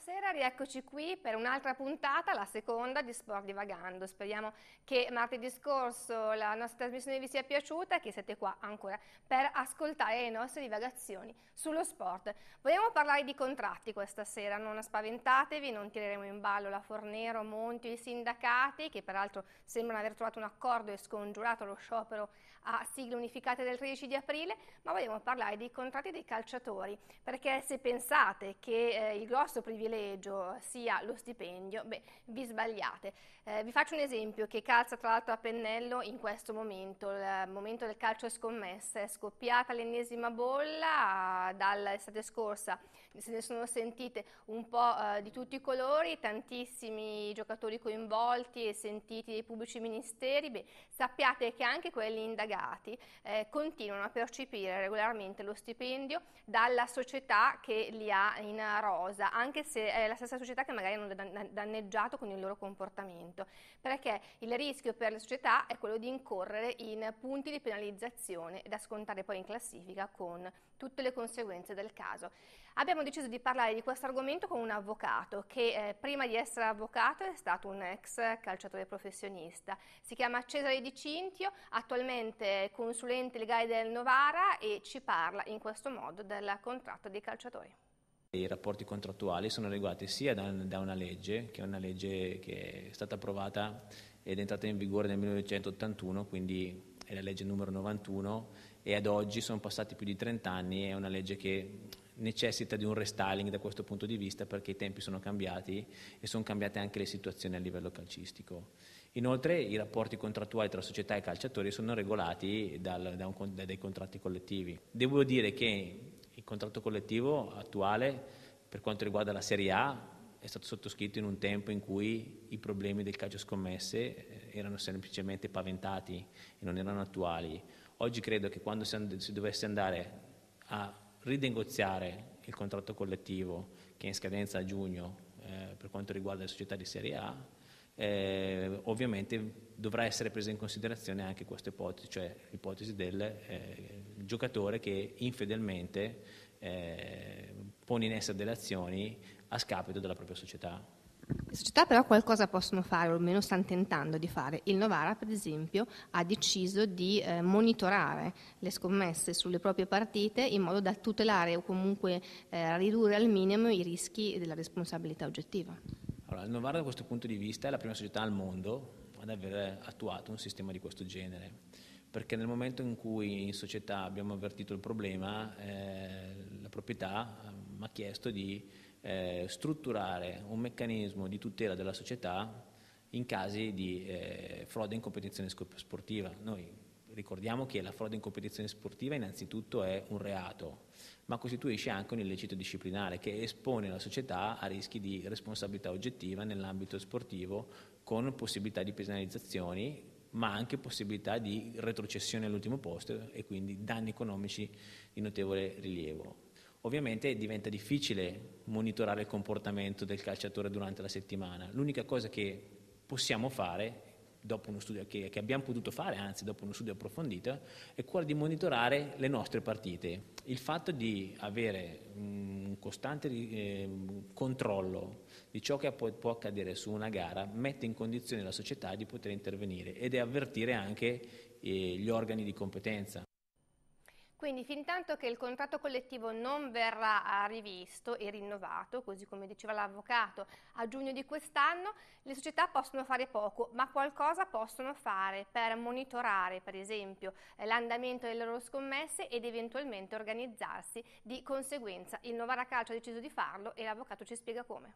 Buonasera, rieccoci qui per un'altra puntata, la seconda di Sport Divagando. Speriamo che martedì scorso la nostra trasmissione vi sia piaciuta e che siete qua ancora per ascoltare le nostre divagazioni sullo sport. Vogliamo parlare di contratti questa sera, non spaventatevi, non tireremo in ballo la Fornero, Monti e i sindacati, che peraltro sembrano aver trovato un accordo e scongiurato lo sciopero a sigle unificate del 13 di aprile, ma vogliamo parlare dei contratti dei calciatori, perché se pensate che il grosso privilegio sia lo stipendio, beh, vi sbagliate. Vi faccio un esempio che calza tra l'altro a pennello in questo momento, il momento del calcio scommesse. È scoppiata l'ennesima bolla dall'estate scorsa, se ne sono sentite un po' di tutti i colori, tantissimi giocatori coinvolti e sentiti dei pubblici ministeri. Beh, sappiate che anche quelli indagati continuano a percepire regolarmente lo stipendio dalla società che li ha in rosa, anche se è la stessa società che magari hanno danneggiato con il loro comportamento, perché il rischio per le società è quello di incorrere in punti di penalizzazione da scontare poi in classifica con tutte le conseguenze del caso. Abbiamo deciso di parlare di questo argomento con un avvocato che prima di essere avvocato è stato un ex calciatore professionista. Si chiama Cesare Di Cintio, attualmente è consulente legale del Novara e ci parla in questo modo del contratto dei calciatori. I rapporti contrattuali sono regolati sia da una legge, che è una legge che è stata approvata ed è entrata in vigore nel 1981, quindi è la legge numero 91, e ad oggi sono passati più di 30 anni, è una legge che necessita di un restyling da questo punto di vista, perché i tempi sono cambiati e sono cambiate anche le situazioni a livello calcistico. Inoltre i rapporti contrattuali tra società e calciatori sono regolati dai contratti collettivi. Devo dire che il contratto collettivo attuale, per quanto riguarda la Serie A, è stato sottoscritto in un tempo in cui i problemi del calcio scommesse erano semplicemente paventati e non erano attuali. Oggi credo che quando si dovesse andare a rinegoziare il contratto collettivo, che è in scadenza a giugno per quanto riguarda le società di Serie A, ovviamente dovrà essere presa in considerazione anche questa ipotesi, cioè l'ipotesi del giocatore che infedelmente pone in essere delle azioni a scapito della propria società. Le società però qualcosa possono fare, o almeno stanno tentando di fare. Il Novara, per esempio, ha deciso di monitorare le scommesse sulle proprie partite in modo da tutelare o comunque ridurre al minimo i rischi della responsabilità oggettiva. Allora, il Novara da questo punto di vista è la prima società al mondo ad aver attuato un sistema di questo genere, perché nel momento in cui in società abbiamo avvertito il problema, la proprietà mi ha chiesto di strutturare un meccanismo di tutela della società in casi di frode in competizione sportiva. Noi ricordiamo che la frode in competizione sportiva innanzitutto è un reato, ma costituisce anche un illecito disciplinare che espone la società a rischi di responsabilità oggettiva nell'ambito sportivo, con possibilità di penalizzazioni, ma anche possibilità di retrocessione all'ultimo posto e quindi danni economici di notevole rilievo. Ovviamente diventa difficile monitorare il comportamento del calciatore durante la settimana. L'unica cosa che possiamo fare, dopo uno studio che abbiamo potuto fare, anzi dopo uno studio approfondito, è quello di monitorare le nostre partite. Il fatto di avere un costante controllo di ciò che può accadere su una gara mette in condizione la società di poter intervenire ed avvertire anche gli organi di competenza. Quindi fin tanto che il contratto collettivo non verrà rivisto e rinnovato, così come diceva l'avvocato, a giugno di quest'anno, le società possono fare poco, ma qualcosa possono fare per monitorare, per esempio, l'andamento delle loro scommesse ed eventualmente organizzarsi di conseguenza. Il Novara Calcio ha deciso di farlo e l'avvocato ci spiega come.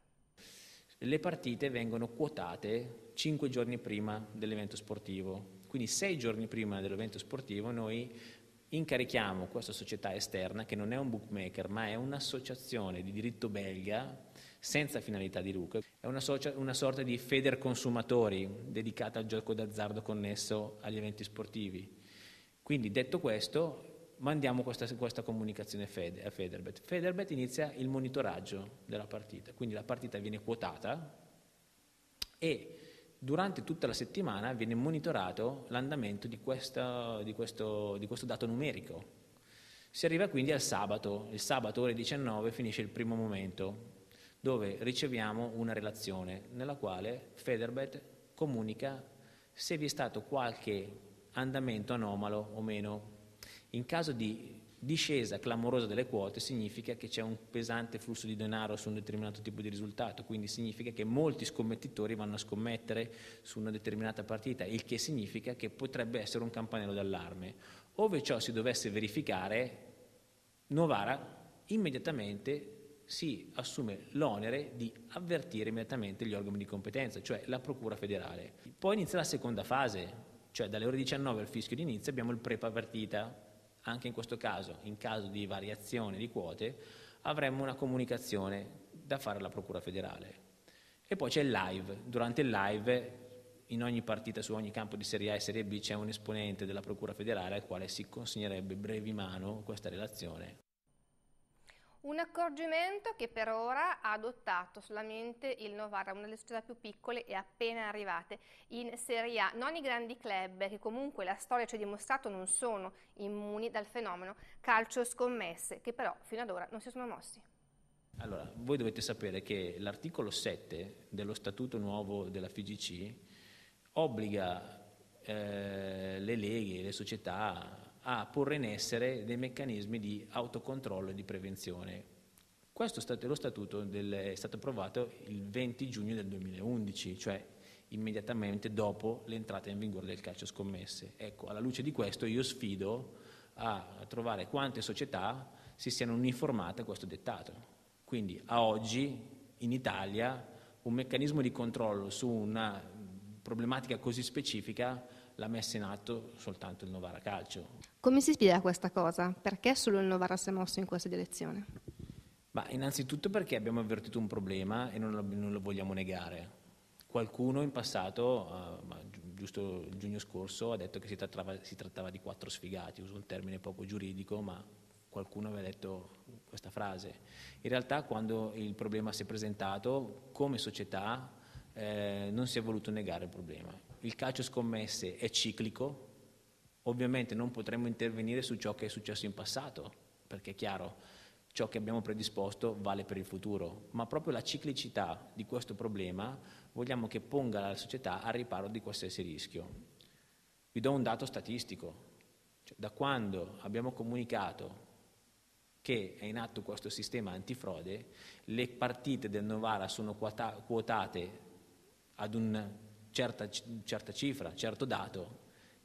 Le partite vengono quotate 5 giorni prima dell'evento sportivo, quindi 6 giorni prima dell'evento sportivo noi incarichiamo questa società esterna, che non è un bookmaker ma è un'associazione di diritto belga senza finalità di lucro, è una sorta di Federconsumatori dedicata al gioco d'azzardo connesso agli eventi sportivi. Quindi, detto questo, mandiamo questa comunicazione a Federbet. Federbet inizia il monitoraggio della partita, quindi la partita viene quotata e durante tutta la settimana viene monitorato l'andamento di questo dato numerico. Si arriva quindi al sabato. Il sabato ore 19 finisce il primo momento. dove riceviamo una relazione nella quale Federbet comunica se vi è stato qualche andamento anomalo o meno. In caso di discesa clamorosa delle quote significa che c'è un pesante flusso di denaro su un determinato tipo di risultato, quindi significa che molti scommettitori vanno a scommettere su una determinata partita, il che significa che potrebbe essere un campanello d'allarme. Ove ciò si dovesse verificare, Novara immediatamente si assume l'onere di avvertire immediatamente gli organi di competenza, cioè la Procura federale. Poi inizia la seconda fase, cioè dalle ore 19 al fischio d'inizio abbiamo il pre-partita. Anche in questo caso, in caso di variazione di quote, avremmo una comunicazione da fare alla Procura federale. E poi c'è il live. Durante il live, in ogni partita, su ogni campo di Serie A e Serie B, c'è un esponente della Procura federale al quale si consegnerebbe brevi mano questa relazione. Un accorgimento che per ora ha adottato solamente il Novara, una delle società più piccole e appena arrivate in Serie A. Non i grandi club, che comunque la storia ci ha dimostrato non sono immuni dal fenomeno calcio scommesse, che però fino ad ora non si sono mossi. Allora, voi dovete sapere che l'articolo 7 dello statuto nuovo della FIGC obbliga le leghe, le società a porre in essere dei meccanismi di autocontrollo e di prevenzione. Questo lo statuto è stato approvato il 20 giugno del 2011, cioè immediatamente dopo l'entrata in vigore del calcio scommesse. Ecco, alla luce di questo io sfido a trovare quante società si siano uniformate a questo dettato. Quindi a oggi in Italia un meccanismo di controllo su una problematica così specifica l'ha messa in atto soltanto il Novara Calcio. Come si spiega questa cosa? Perché solo il Novara si è mosso in questa direzione? Ma innanzitutto perché abbiamo avvertito un problema e non lo vogliamo negare. Qualcuno in passato, giusto il giugno scorso, ha detto che si trattava di 4 sfigati, uso un termine poco giuridico, ma qualcuno aveva detto questa frase. In realtà quando il problema si è presentato, come società non si è voluto negare il problema. Il calcio scommesse è ciclico, ovviamente non potremmo intervenire su ciò che è successo in passato, perché è chiaro, ciò che abbiamo predisposto vale per il futuro, ma proprio la ciclicità di questo problema vogliamo che ponga la società al riparo di qualsiasi rischio. Vi do un dato statistico, cioè, da quando abbiamo comunicato che è in atto questo sistema antifrode, le partite del Novara sono quotate ad una certa cifra, certo dato,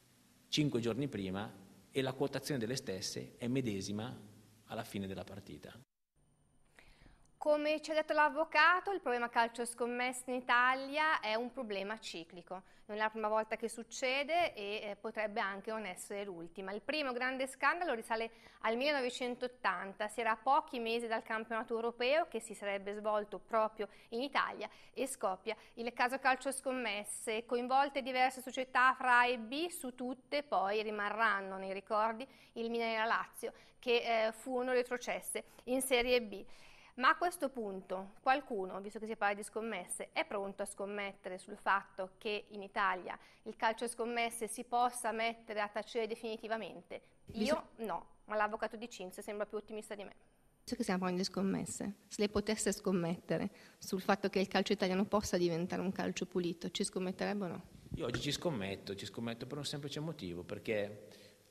5 giorni prima, e la quotazione delle stesse è medesima alla fine della partita. Come ci ha detto l'avvocato, il problema calcio scommesse in Italia è un problema ciclico. Non è la prima volta che succede e potrebbe anche non essere l'ultima. Il primo grande scandalo risale al 1980, si era a pochi mesi dal campionato europeo che si sarebbe svolto proprio in Italia e scoppia il caso calcio scommesse, coinvolte diverse società fra A e B, su tutte poi rimarranno nei ricordi il Milan e la Lazio che furono retrocesse in Serie B. Ma a questo punto qualcuno, visto che si parla di scommesse, è pronto a scommettere sul fatto che in Italia il calcio scommesse si possa mettere a tacere definitivamente? Io no, ma l'avvocato di Cinzia sembra più ottimista di me. Visto che stiamo parlando di scommesse, se lei potesse scommettere sul fatto che il calcio italiano possa diventare un calcio pulito, ci scommetterebbe o no? Io oggi ci scommetto per un semplice motivo, perché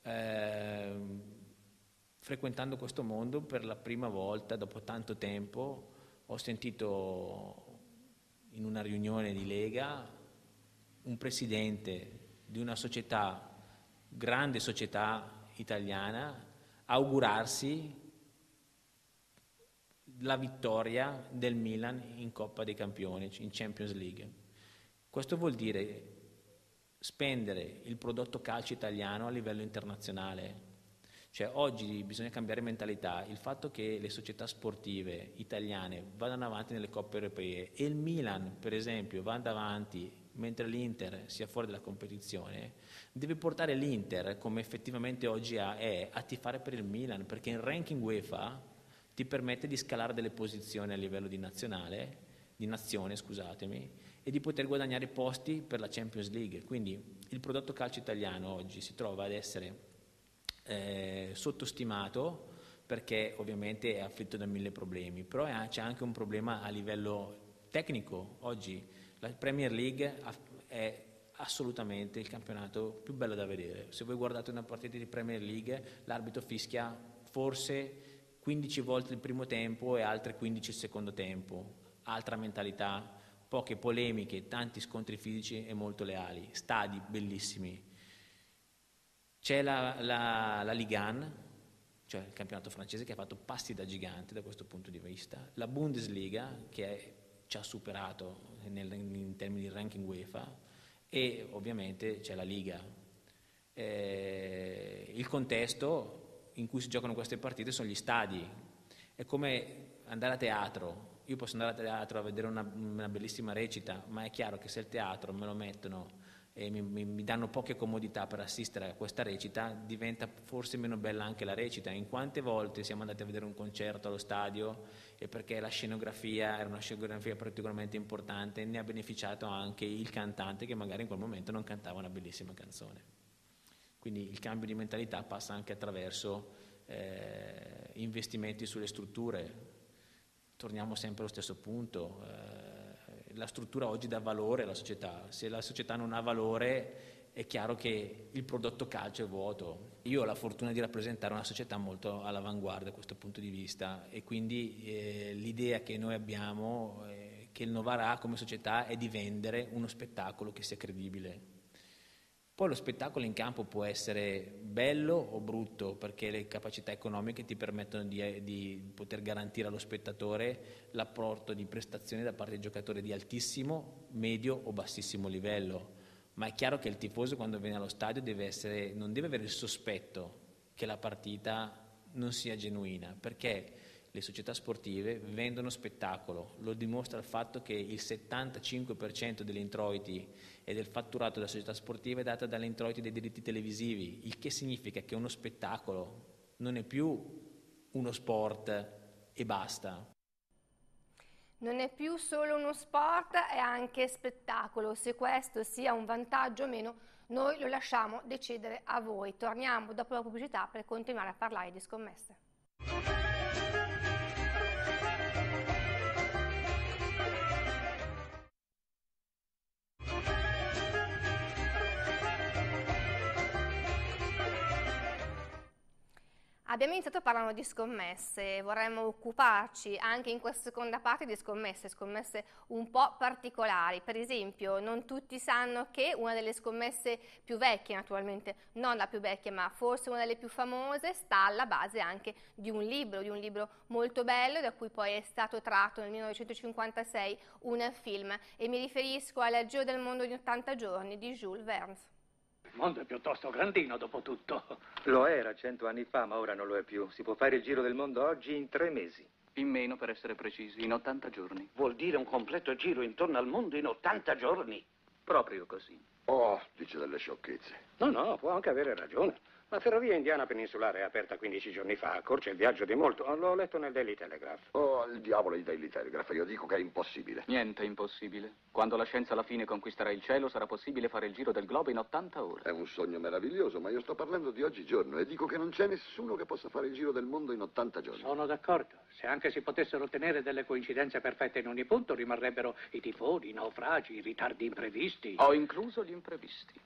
frequentando questo mondo per la prima volta dopo tanto tempo ho sentito in una riunione di Lega un presidente di una società, grande società italiana, augurarsi la vittoria del Milan in Coppa dei Campioni, in Champions League. Questo vuol dire spendere il prodotto calcio italiano a livello internazionale. Cioè oggi bisogna cambiare mentalità. Il fatto che le società sportive italiane vadano avanti nelle coppe europee e il Milan per esempio vada avanti mentre l'Inter sia fuori dalla competizione deve portare l'Inter, come effettivamente oggi è, a tifare per il Milan, perché il ranking UEFA ti permette di scalare delle posizioni a livello di nazione, e di poter guadagnare posti per la Champions League. Quindi il prodotto calcio italiano oggi si trova ad essere sottostimato perché ovviamente è afflitto da 1000 problemi, però c'è anche un problema a livello tecnico. Oggi la Premier League è assolutamente il campionato più bello da vedere. Se voi guardate una partita di Premier League, l'arbitro fischia forse 15 volte il primo tempo e altre 15 il secondo tempo. Altra mentalità, poche polemiche, tanti scontri fisici e molto leali, stadi bellissimi. C'è la Ligue 1, cioè il campionato francese, che ha fatto passi da gigante da questo punto di vista, la Bundesliga che ci ha superato in termini di ranking UEFA, e ovviamente c'è la Liga. Il contesto in cui si giocano queste partite sono gli stadi. È come andare a teatro. Io posso andare a teatro a vedere una bellissima recita, ma è chiaro che se il teatro me lo mettono e mi danno poche comodità per assistere a questa recita, diventa forse meno bella anche la recita. In quante volte siamo andati a vedere un concerto allo stadio e perché la scenografia era una scenografia particolarmente importante, ne ha beneficiato anche il cantante che magari in quel momento non cantava una bellissima canzone. Quindi il cambio di mentalità passa anche attraverso investimenti sulle strutture. Torniamo sempre allo stesso punto. La struttura oggi dà valore alla società. Se la società non ha valore, è chiaro che il prodotto calcio è vuoto. Io ho la fortuna di rappresentare una società molto all'avanguardia da questo punto di vista, e quindi l'idea che noi abbiamo, che il Novara ha come società, è di vendere uno spettacolo che sia credibile. Poi lo spettacolo in campo può essere bello o brutto, perché le capacità economiche ti permettono di poter garantire allo spettatore l'apporto di prestazioni da parte dei giocatori di altissimo, medio o bassissimo livello. Ma è chiaro che il tifoso, quando viene allo stadio, non deve avere il sospetto che la partita non sia genuina, perché le società sportive vendono spettacolo. Lo dimostra il fatto che il 75% degli introiti e del fatturato della società sportiva è data dagli introiti dei diritti televisivi, il che significa che uno spettacolo non è più uno sport e basta. Non è più solo uno sport, è anche spettacolo. Se questo sia un vantaggio o meno, noi lo lasciamo decidere a voi. Torniamo dopo la pubblicità per continuare a parlare di scommesse. Abbiamo iniziato parlando di scommesse, vorremmo occuparci anche in questa seconda parte di scommesse un po' particolari. Per esempio, non tutti sanno che una delle scommesse più vecchie, naturalmente non la più vecchia, ma forse una delle più famose, sta alla base anche di un libro molto bello, da cui poi è stato tratto nel 1956 un film, e mi riferisco al Giro del mondo in 80 giorni di Jules Verne. Il mondo è piuttosto grandino, dopo tutto. Lo era 100 anni fa, ma ora non lo è più. Si può fare il giro del mondo oggi in 3 mesi. In meno, per essere precisi, in 80 giorni. Vuol dire un completo giro intorno al mondo in 80 giorni. Proprio così. Oh, dice delle sciocchezze. No, può anche avere ragione. La ferrovia indiana peninsulare è aperta 15 giorni fa, accorcia il viaggio di molto. L'ho letto nel Daily Telegraph. Oh, il diavolo di Daily Telegraph, io dico che è impossibile. Niente è impossibile. Quando la scienza alla fine conquisterà il cielo, sarà possibile fare il giro del globo in 80 ore. È un sogno meraviglioso, ma io sto parlando di oggigiorno e dico che non c'è nessuno che possa fare il giro del mondo in 80 giorni. Sono d'accordo. Se anche si potessero ottenere delle coincidenze perfette in ogni punto, rimarrebbero i tifoni, i naufragi, i ritardi imprevisti. Ho incluso gli imprevisti.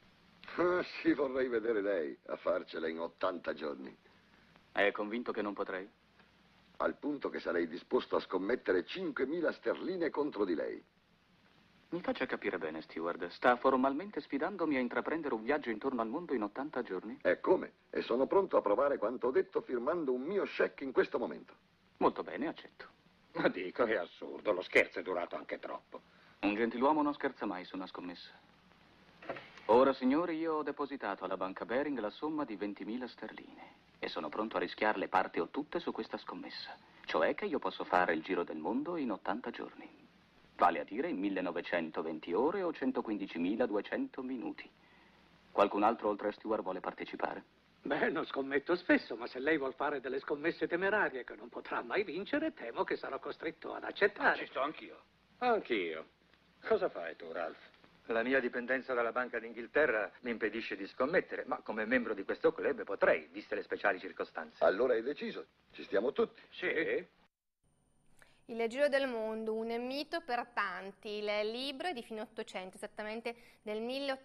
Ah, sì, vorrei vedere lei a farcela in 80 giorni. È convinto che non potrei? Al punto che sarei disposto a scommettere 5.000 sterline contro di lei. Mi faccia capire bene, Steward. Sta formalmente sfidandomi a intraprendere un viaggio intorno al mondo in 80 giorni? E come? E sono pronto a provare quanto ho detto firmando un mio check in questo momento. Molto bene, accetto. Ma dico, è assurdo, lo scherzo è durato anche troppo. Un gentiluomo non scherza mai su una scommessa. Ora, signori, io ho depositato alla banca Bering la somma di 20.000 sterline e sono pronto a rischiarle parte o tutte su questa scommessa, cioè che io posso fare il giro del mondo in 80 giorni, vale a dire in 1920 ore o 115.200 minuti. Qualcun altro oltre a Stewart vuole partecipare? Beh, non scommetto spesso, ma se lei vuol fare delle scommesse temerarie che non potrà mai vincere, temo che sarò costretto ad accettare. Ci sto anch'io. Anch'io. Cosa fai tu, Ralph? La mia dipendenza dalla Banca d'Inghilterra mi impedisce di scommettere, ma come membro di questo club potrei, viste le speciali circostanze. Allora hai deciso? Ci stiamo tutti. Sì? Il Giro del Mondo, un mito per tanti. Il libro è di fine Ottocento, esattamente del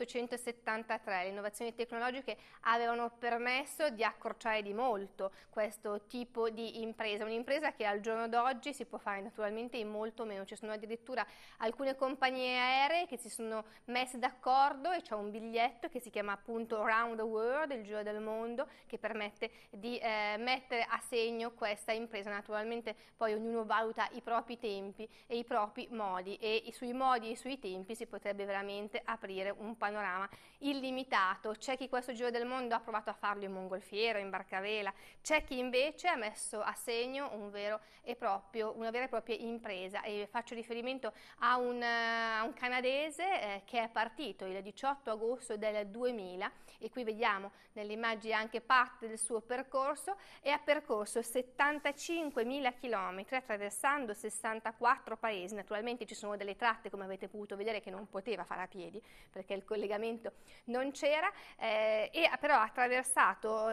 1873. Le innovazioni tecnologiche avevano permesso di accorciare di molto questo tipo di impresa, un'impresa che al giorno d'oggi si può fare naturalmente in molto meno. Ci sono addirittura alcune compagnie aeree che si sono messe d'accordo e c'è un biglietto che si chiama appunto Round the World, il Giro del Mondo, che permette di mettere a segno questa impresa. Naturalmente poi ognuno valuta i propri tempi e i propri modi, e sui modi e sui tempi si potrebbe veramente aprire un panorama illimitato. C'è chi questo Giro del Mondo ha provato a farlo in mongolfiera, in barcavela, c'è chi invece ha messo a segno una vera e propria impresa, e faccio riferimento a un canadese che è partito il 18 agosto del 2000, e qui vediamo nelle immagini anche parte del suo percorso, e ha percorso 75.000 chilometri attraversando 64 paesi. Naturalmente ci sono delle tratte, come avete potuto vedere, che non poteva fare a piedi perché il collegamento non c'era, però ha attraversato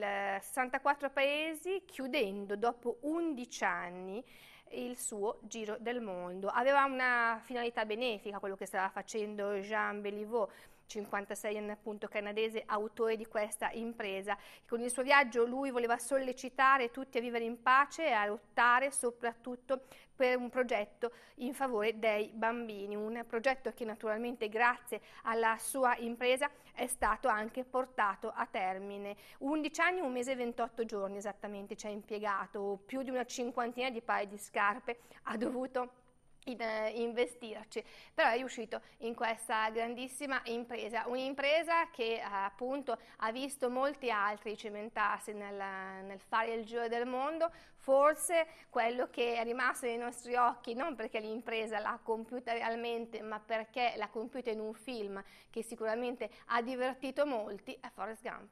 64 paesi, chiudendo dopo 11 anni il suo Giro del Mondo. Aveva una finalità benefica quello che stava facendo Jean Béliveau, 56enne appunto canadese, autore di questa impresa. Con il suo viaggio lui voleva sollecitare tutti a vivere in pace e a lottare soprattutto per un progetto in favore dei bambini, un progetto che naturalmente grazie alla sua impresa è stato anche portato a termine. 11 anni, 1 mese e 28 giorni esattamente ci ha impiegato, più di una cinquantina di paia di scarpe ha dovuto investirci, però è riuscito in questa grandissima impresa, un'impresa che appunto ha visto molti altri cimentarsi nel fare il Giro del Mondo. Forse quello che è rimasto nei nostri occhi, non perché l'impresa l'ha compiuta realmente, ma perché l'ha compiuta in un film che sicuramente ha divertito molti, è Forrest Gump.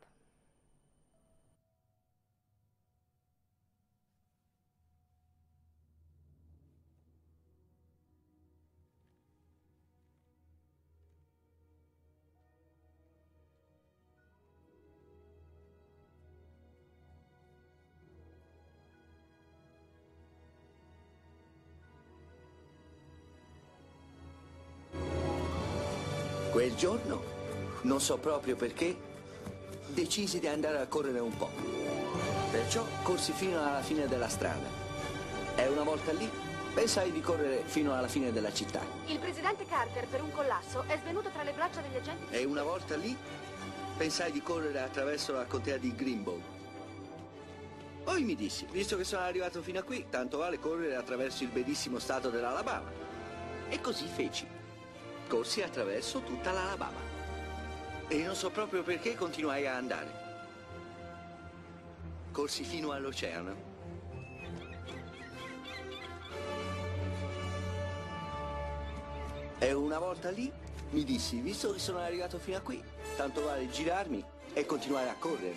Quel giorno, non so proprio perché, decisi di andare a correre un po'. Perciò corsi fino alla fine della strada. E una volta lì, pensai di correre fino alla fine della città. Il presidente Carter, per un collasso, è svenuto tra le braccia degli agenti. E una volta lì, pensai di correre attraverso la contea di Greenbow. Poi mi dissi, visto che sono arrivato fino a qui, tanto vale correre attraverso il bellissimo stato dell'Alabama. E così feci. Corsi attraverso tutta l'Alabama. E non so proprio perché continuai a andare. Corsi fino all'oceano. E una volta lì mi dissi, visto che sono arrivato fino a qui, tanto vale girarmi e continuare a correre.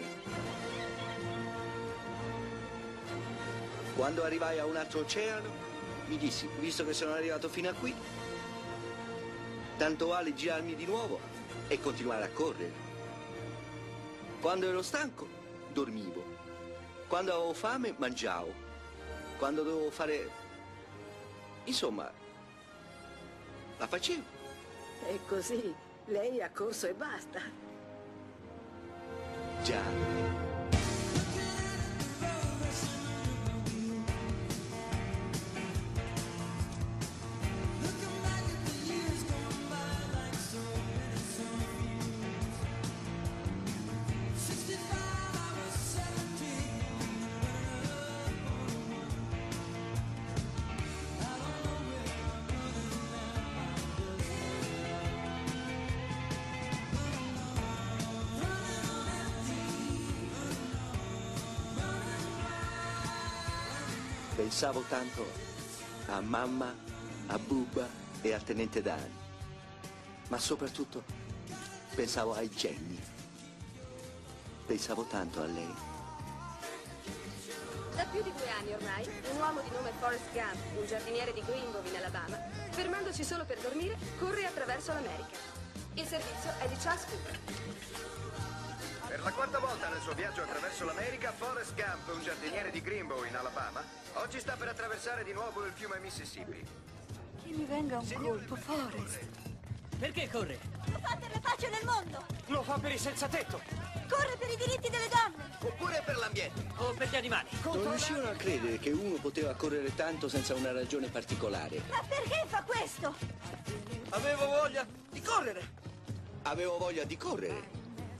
Quando arrivai a un altro oceano, mi dissi, visto che sono arrivato fino a qui, tanto vale girarmi di nuovo e continuare a correre. Quando ero stanco, dormivo. Quando avevo fame, mangiavo. Quando dovevo fare... Insomma, la facevo. E così, lei ha corso e basta. Già. Pensavo tanto a mamma, a Bubba e al tenente Dan, ma soprattutto pensavo ai Jenny. Pensavo tanto a lei. Da più di 2 anni ormai, un uomo di nome Forrest Gump, un giardiniere di Greenbow in Alabama, fermandosi solo per dormire, corre attraverso l'America. Il servizio è di Charles Cooper. Per la quarta volta nel suo viaggio attraverso l'America, Forrest Gump, un giardiniere di Greenbow in Alabama, oggi sta per attraversare di nuovo il fiume Mississippi. Che mi venga un colpo, Forrest. Perché corre? Lo fa per la pace nel mondo. Lo fa per i senza tetto. Corre per i diritti delle donne. Oppure per l'ambiente. O per gli animali. Non riuscivano a credere che uno poteva correre tanto senza una ragione particolare. Ma perché fa questo? Avevo voglia di correre. Avevo voglia di correre.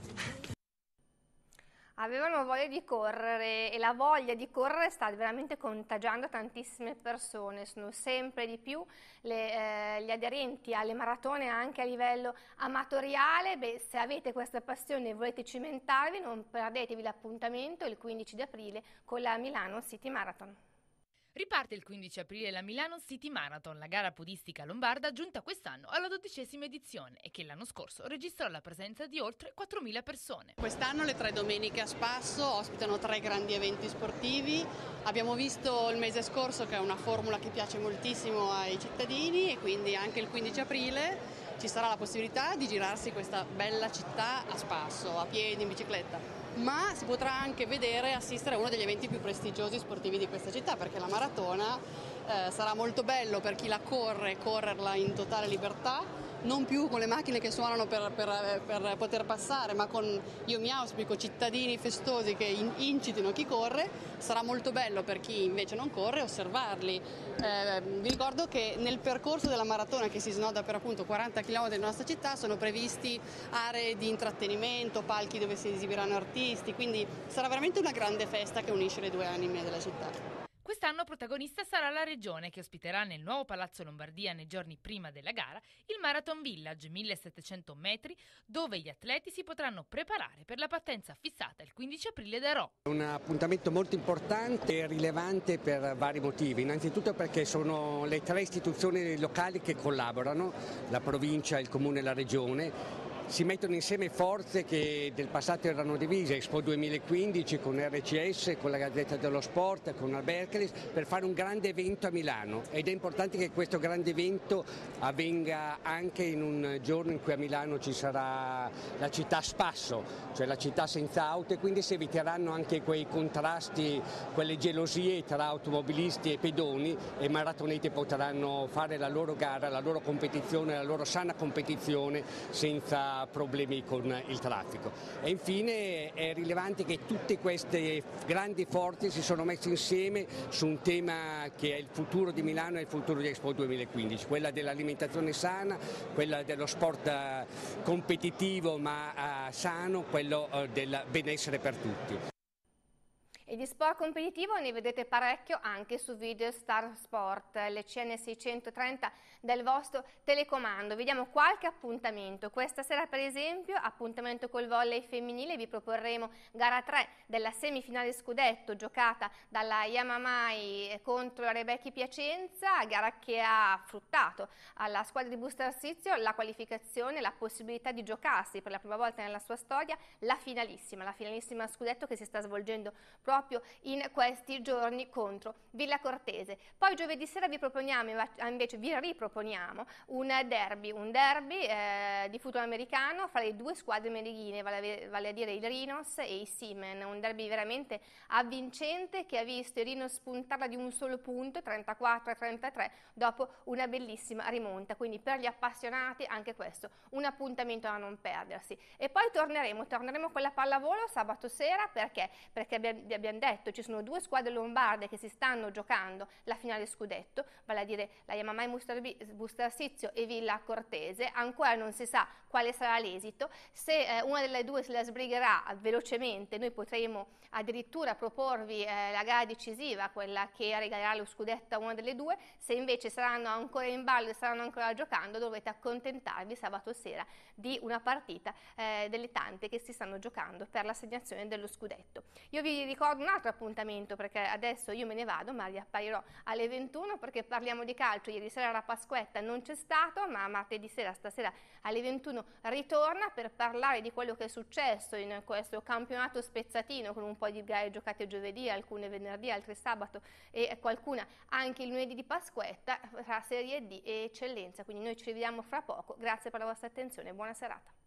Avevano voglia di correre e la voglia di correre sta veramente contagiando tantissime persone, sono sempre di più gli aderenti alle maratone anche a livello amatoriale. Beh, se avete questa passione e volete cimentarvi, non perdetevi l'appuntamento il 15 di aprile con la Milano City Marathon. Riparte il 15 aprile la Milano City Marathon, la gara podistica lombarda giunta quest'anno alla 12ª edizione e che l'anno scorso registrò la presenza di oltre 4.000 persone. Quest'anno le 3 domeniche a spasso ospitano 3 grandi eventi sportivi. Abbiamo visto il mese scorso che è una formula che piace moltissimo ai cittadini e quindi anche il 15 aprile ci sarà la possibilità di girarsi questa bella città a spasso, a piedi, in bicicletta. Ma si potrà anche vedere e assistere a uno degli eventi più prestigiosi sportivi di questa città, perché la maratona sarà molto bello per chi la correrla in totale libertà, non più con le macchine che suonano per poter passare, ma con, io mi auspico, cittadini festosi che incitino chi corre. Sarà molto bello per chi invece non corre osservarli. Vi ricordo che nel percorso della maratona, che si snoda per appunto 40 km della nostra città, sono previsti aree di intrattenimento, palchi dove si esibiranno artisti, quindi sarà veramente una grande festa che unisce le due anime della città. Quest'anno protagonista sarà la Regione, che ospiterà nel nuovo Palazzo Lombardia nei giorni prima della gara il Marathon Village, 1700 metri, dove gli atleti si potranno preparare per la partenza fissata il 15 aprile da Rho. È un appuntamento molto importante e rilevante per vari motivi. Innanzitutto perché sono le 3 istituzioni locali che collaborano, la provincia, il comune e la regione. Si mettono insieme forze che del passato erano divise, Expo 2015 con RCS, con la Gazzetta dello Sport, con Albercalis, per fare un grande evento a Milano, ed è importante che questo grande evento avvenga anche in un giorno in cui a Milano ci sarà la città a spasso, cioè la città senza auto, e quindi si eviteranno anche quei contrasti, quelle gelosie tra automobilisti e pedoni, e i maratoneti potranno fare la loro gara, la loro competizione, la loro sana competizione senza problemi con il traffico. E infine è rilevante che tutte queste grandi forze si sono messe insieme su un tema che è il futuro di Milano e il futuro di Expo 2015, quella dell'alimentazione sana, quella dello sport competitivo ma sano, quello del benessere per tutti. E di sport competitivo ne vedete parecchio anche su Video Star Sport, le CN630 del vostro telecomando. Vediamo qualche appuntamento. Questa sera per esempio appuntamento col volley femminile, vi proporremo gara 3 della semifinale scudetto giocata dalla Yamamai contro la Rebecchi Piacenza, gara che ha fruttato alla squadra di Busto Arsizio la qualificazione, la possibilità di giocarsi per la prima volta nella sua storia la finalissima scudetto che si sta svolgendo proprio in questi giorni contro Villa Cortese. Poi giovedì sera vi riproponiamo un derby di football americano fra le 2 squadre merighine, vale a dire i Rhinos e i Seamen, un derby veramente avvincente che ha visto i Rhinos spuntarla di un solo punto, 34-33, dopo una bellissima rimonta, quindi per gli appassionati anche questo un appuntamento da non perdersi. E poi torneremo con la pallavolo sabato sera, perché abbiamo detto ci sono 2 squadre lombarde che si stanno giocando la finale scudetto, vale a dire la Yamamai Busto Arsizio e Villa Cortese. Ancora non si sa quale sarà l'esito, se una delle 2 se la sbrigherà velocemente noi potremo addirittura proporvi la gara decisiva, quella che regalerà lo scudetto a una delle 2, se invece saranno ancora in ballo e saranno ancora giocando dovete accontentarvi sabato sera di una partita delle tante che si stanno giocando per l'assegnazione dello scudetto. Io vi ricordo un altro appuntamento, perché adesso io me ne vado, ma riapparirò alle 21 perché parliamo di calcio. Ieri sera era Pasquetta, non c'è stato, ma martedì sera, stasera alle 21 ritorna per parlare di quello che è successo in questo campionato spezzatino, con un po' di gare giocate giovedì, alcune venerdì, altre sabato e qualcuna anche il lunedì di Pasquetta, tra Serie D e Eccellenza. Quindi noi ci rivediamo fra poco. Grazie per la vostra attenzione e buona serata.